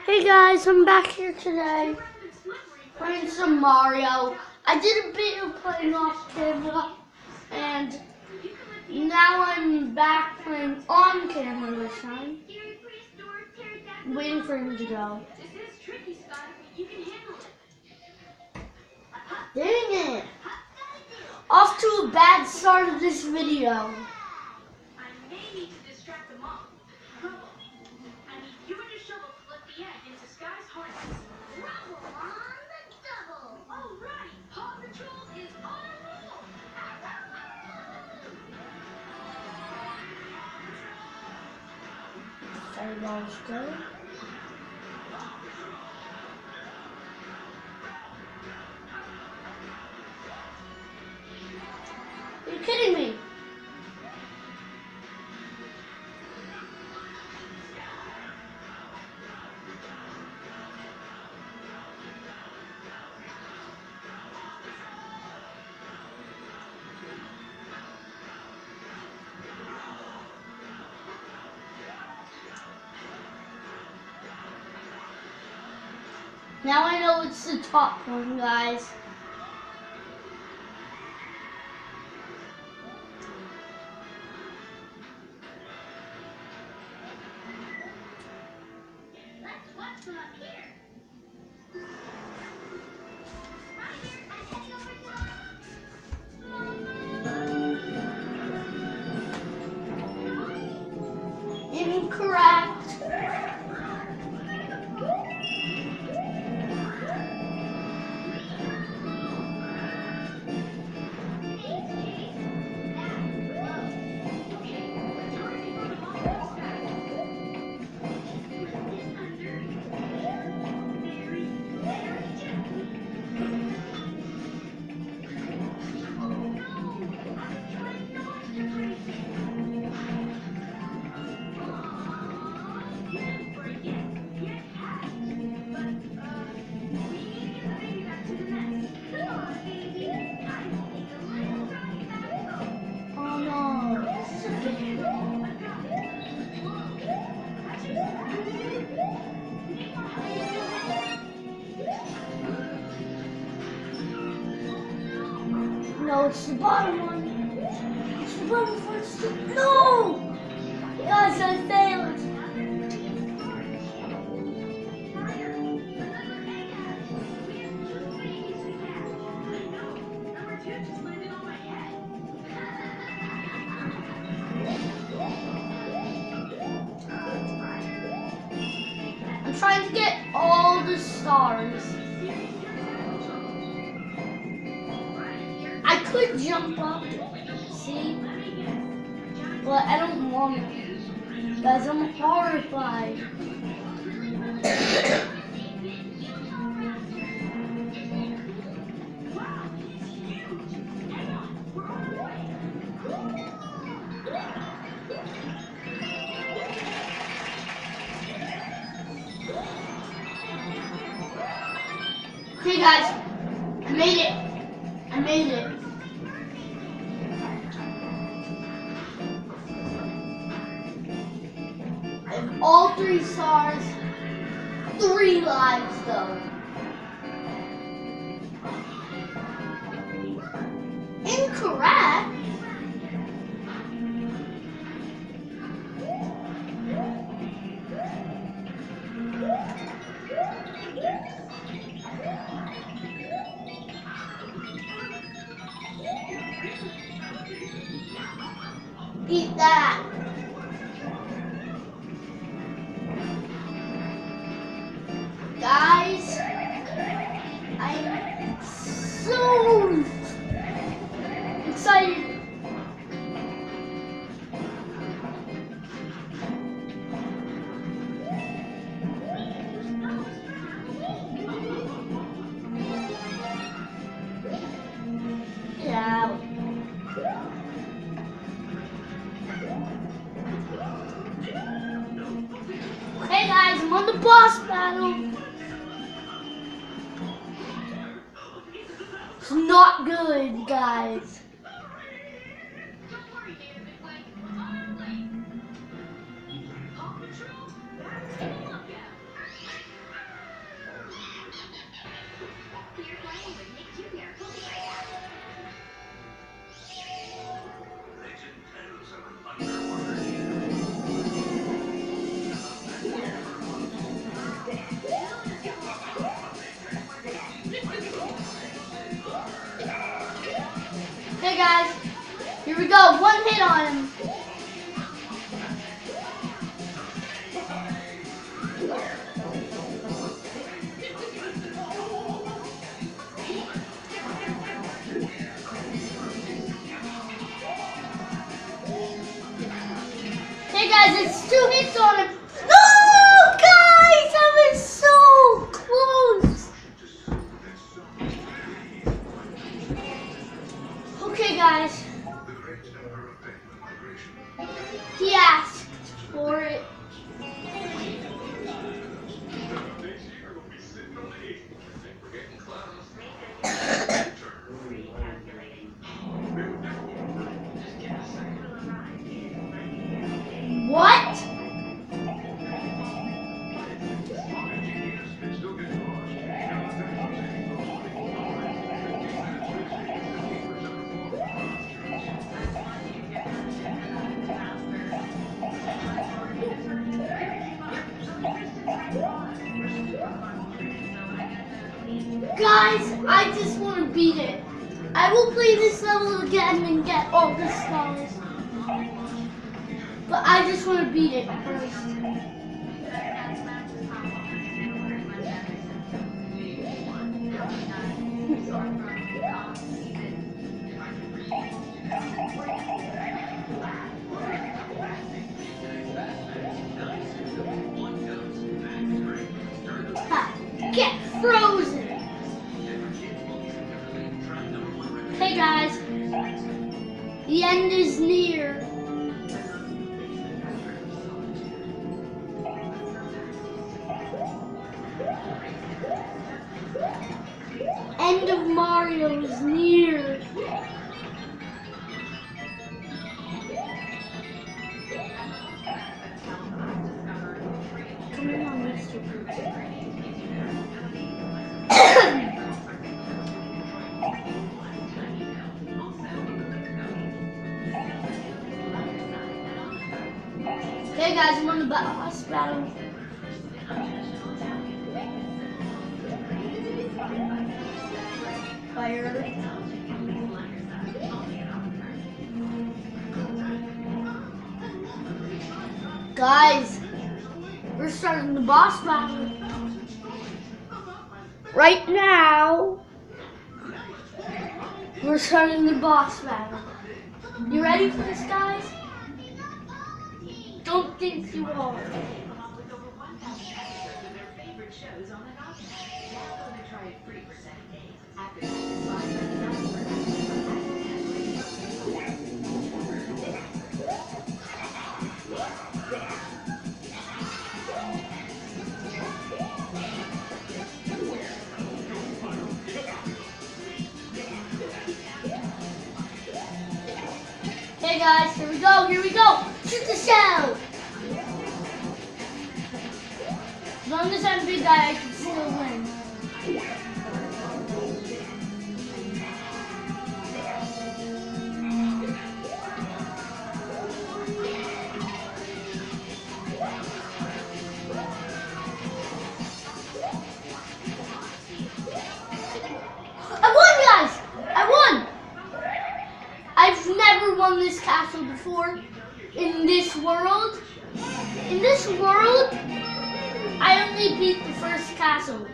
Hey guys, I'm back here today playing some Mario. I did a bit of playing off camera and now I'm back playing on camera this time. I'm waiting for him to go. Dang it! Off to a bad start of this video. Fireballs go. Are you kidding me? Now I know it's the top one, guys. Incorrect. No, it's the bottom one. It's the bottom first. No! Guys, I failed. I'm trying to get all the stars. I could jump up, see? But I don't want to. Guys, I'm horrified. Okay guys, I made it. I made it. I have all 3 stars, 3 lives though. Incorrect. Eat that. Guys, I'm so excited. Yeah. Okay guys, I'm on the boss battle. It's not good, guys. Okay, guys. Here we go. One hit on him. Hey guys, it's 2 hits on him. No, guys, that was so close. Okay, guys. He asked for it. What? Guys, I just want to beat it. I will play this level again and get all the stars. But I just want to beat it first. Ha, get frozen. Hey guys, the end is near. End of Mario is near. Come on, Mr. Okay guys, I'm on the boss battle. Fire. Guys, we're starting the boss battle. Right now, we're starting the boss battle. You ready for this, guys? Don't think you are. Hey guys, here we go, here we go! Shoot the shell! As long as I'm a big guy, I can still win. I won, guys! I won! I've never won this castle before. In this world, I only beat the first castle.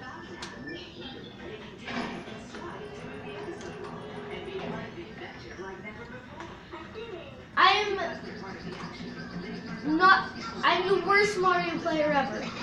I'm the worst Mario player ever.